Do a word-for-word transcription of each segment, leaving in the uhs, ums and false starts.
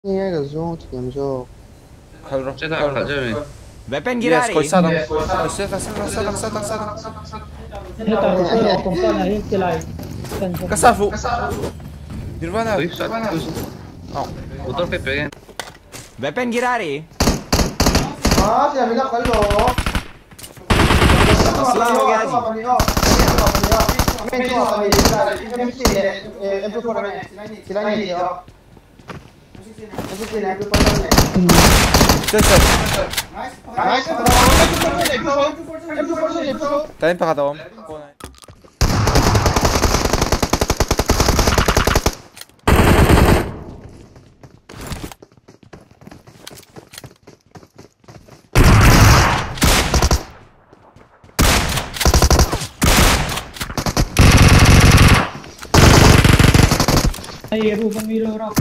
应该个种田就 Kalro. 这大卡这边。 Weapon gira rin. Yes, sadang. Sadang, sadang, sadang, sadang. Kasafu. Nirvana. Oh. Motor pe peguen. Weapon gira rin. Ah, si amiga kallo. Aslan ho gaya ji. मैं जो हमें एमसी है M two four में सिलाने दिया MC ने M two four में Sir, sir. Nice M two four से M two four Tayo pa katawam. Ay, rubang ilaw raw.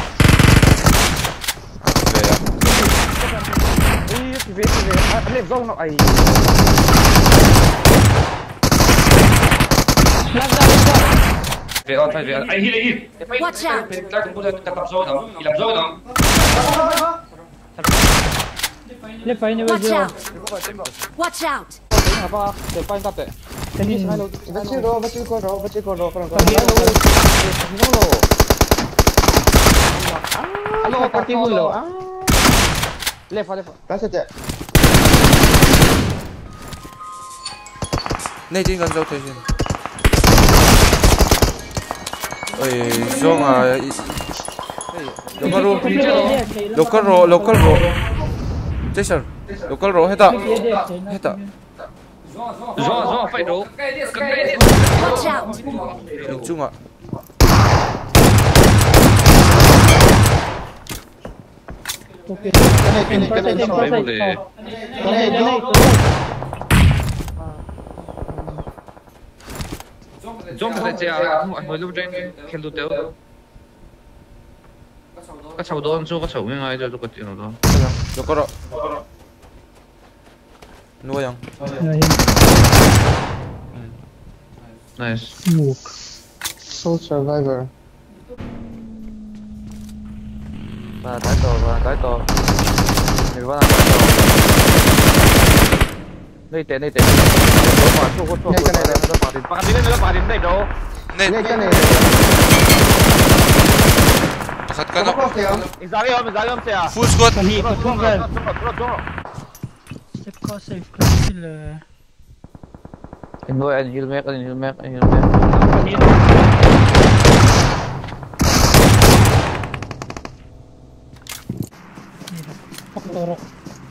Ay, TV, TV. Alip, go na. Ay. Về on phải về anh hit hit. Watch out. Các chúng tôi tập rồi đó, làm rồi đó. Left ay Watch niya. out! Watch out! Apa? Depan tate. बच्चे रो बच्चे को रो बच्चे को रो करो Hello, particulo. Left, left. कैसे थे Này trên gần dâu thế trên. Ôi, zong à. Local row. Local row, local row. Jason, local row hết à? Hết à? Gió gió phải đổ. Watch out! Đừng chung ạ. Okay. कने कने कने Phải một để. कने दो Gió phải chơi à? Mới lúc trên khen tụt tiêu. Các cháu đó ăn số các cháu nghe ngay cho cái tiền đó. Local row. Nuôi không? Nice. Smoke. Soul Survivor Và tái tổ và tái tổ. Người vẫn là tái tổ. Đây tiền đây tiền. Có mà thu có thu. Ngay cái này này. Nó phạt tiền. Phạt tiền nó phạt tiền đây đâu? Ngay cái này Khát cái nó có tiền Izari không? Izari không xe? Full squad. Kali ko tunggal. Safe ko, safe ko sila. Anh nuôi anh heal mech, anh heal mech, anh heal mech. Faktorok.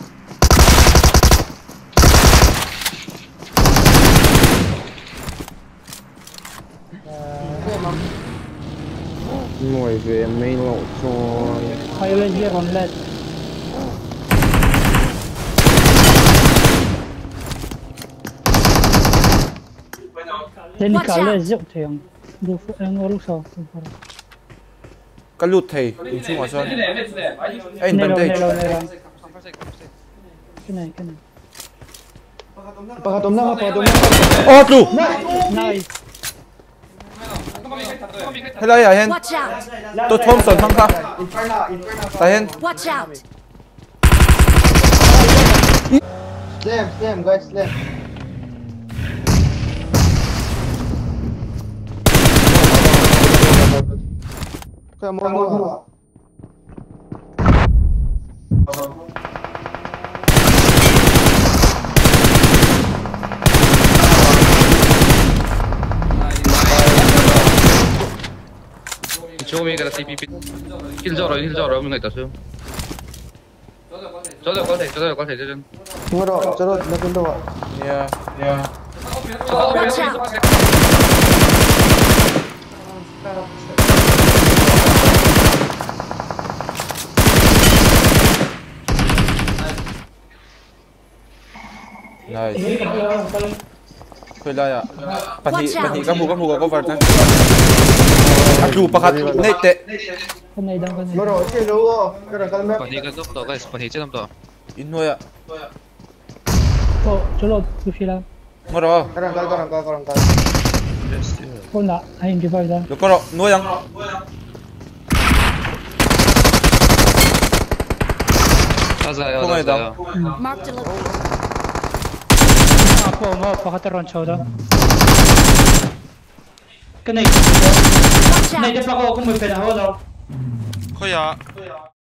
ngồi về mấy lộ cho Kayo lang here on left. Then Watch kala out. zok thayang. Du ang oruk sa. Cái lụt thầy, đừng chung vào sơn. Anh Nero, tầm đây. nero, nero. Kanay, kanay. pakatom na pakatom na Ô, trụ! Nice. Hello, à hen. Watch out! Tôi Thompson thăng khắc. Inferno Inferno Tại hen. Watch out! slam slam guys slam Come on, come on. Show me cái C P P. Kill gió rồi, kill gió rồi, mình người ta xuống. Gió được có thể, gió được có thể cho chân. Tunggu dong, cerut makin tua. Yeah, yeah. Watch out! Nice. Khơi lại ạ. Bản thị, bản thị các mù các mù có cover thôi. À, chủ bạc hạt, nệ tệ. Kanay daw, kanay. Bro, si Luo, kira kalme. Bản thị cái tốc độ guys, bản thị chết năm độ. In nuôi ạ. Oh, sulod. Sushi lang. Ngồi đó. Karang kal, karang kal, karang kal. Oh, na. Ayun, di ba lang? Được có rồi, nuôi không? هذا Kung هذا ida. Marked a location. Mga po, mga pakataron siya daw. Kanay. Watch Kanay, out! dapat ako kung may pinahaw daw. Kuya.